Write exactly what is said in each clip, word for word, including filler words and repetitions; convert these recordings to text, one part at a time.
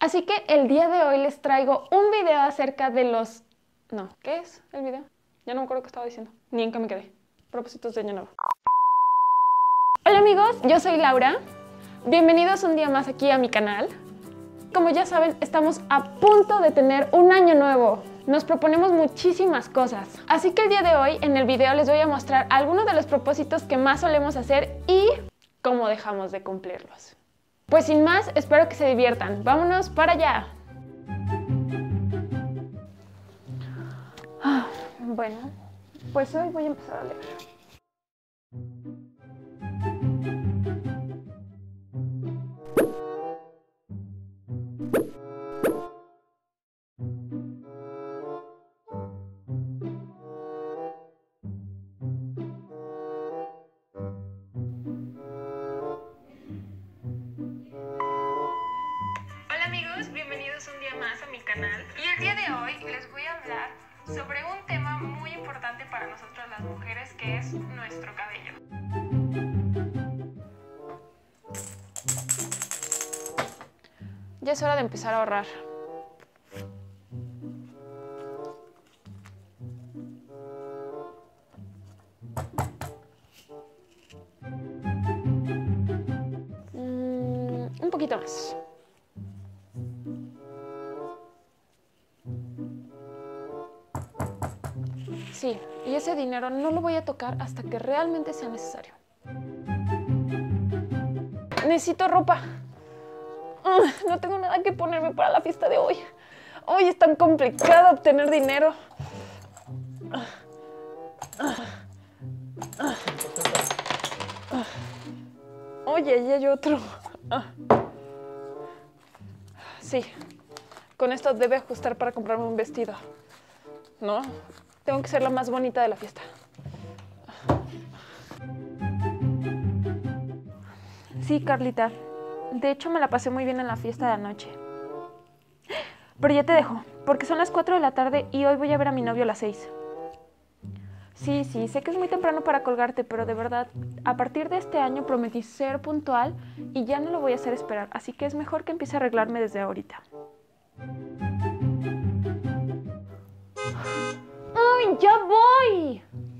Así que el día de hoy les traigo un video acerca de los... No, ¿qué es el video? Ya no me acuerdo qué estaba diciendo, ni en qué me quedé. Propósitos de año nuevo. Hola amigos, yo soy Laura. Bienvenidos un día más aquí a mi canal. Como ya saben, estamos a punto de tener un año nuevo. Nos proponemos muchísimas cosas. Así que el día de hoy en el video les voy a mostrar algunos de los propósitos que más solemos hacer y cómo dejamos de cumplirlos. Pues sin más, espero que se diviertan. ¡Vámonos para allá! Ah, bueno, pues hoy voy a empezar a leer. Bienvenidos un día más a mi canal y el día de hoy les voy a hablar sobre un tema muy importante para nosotras las mujeres, que es nuestro cabello. Ya es hora de empezar a ahorrar. Mm, un poquito más. Sí, y ese dinero no lo voy a tocar hasta que realmente sea necesario. Necesito ropa. No tengo nada que ponerme para la fiesta de hoy. Hoy es tan complicado obtener dinero. Oye, y hay otro. Sí, con esto debe ajustar para comprarme un vestido. ¿No? Tengo que ser la más bonita de la fiesta. Sí, Carlita. De hecho, me la pasé muy bien en la fiesta de anoche. Pero ya te dejo, porque son las cuatro de la tarde y hoy voy a ver a mi novio a las seis. Sí, sí, sé que es muy temprano para colgarte, pero de verdad, a partir de este año prometí ser puntual y ya no lo voy a hacer esperar, así que es mejor que empiece a arreglarme desde ahorita. ¡Ay, ya voy!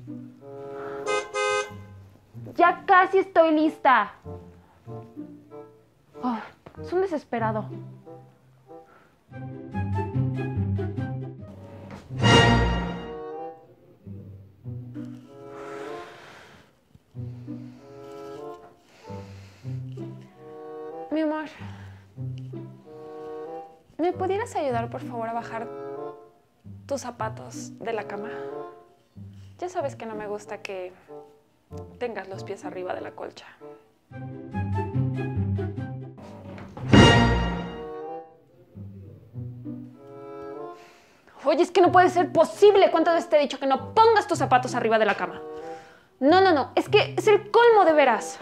Ya casi estoy lista. Oh, es un desesperado. Mi amor, ¿me pudieras ayudar por favor a bajar tus zapatos de la cama? Ya sabes que no me gusta que tengas los pies arriba de la colcha. Oye, es que no puede ser posible. ¿Cuántas veces te he dicho que no pongas tus zapatos arriba de la cama? No, no, no. Es que es el colmo de veras.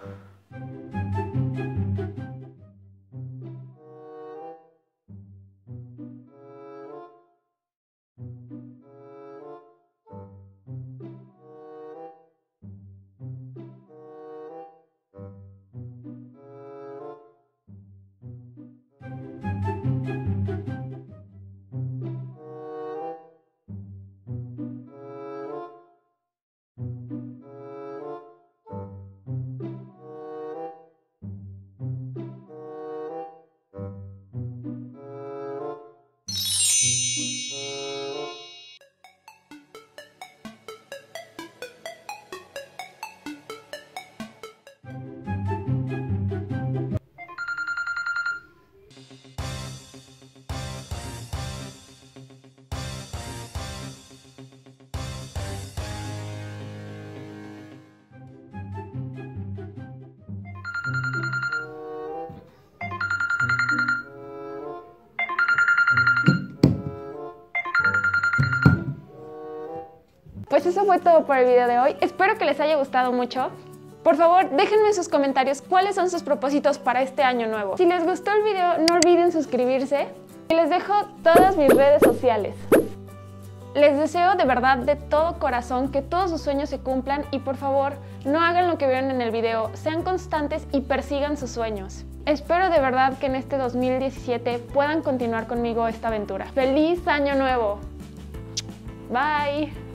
Pues eso fue todo por el video de hoy. Espero que les haya gustado mucho. Por favor, déjenme en sus comentarios cuáles son sus propósitos para este año nuevo. Si les gustó el video, no olviden suscribirse. Y les dejo todas mis redes sociales. Les deseo de verdad, de todo corazón, que todos sus sueños se cumplan y por favor, no hagan lo que vieron en el video, sean constantes y persigan sus sueños. Espero de verdad que en este dos mil diecisiete puedan continuar conmigo esta aventura. ¡Feliz Año Nuevo! Bye.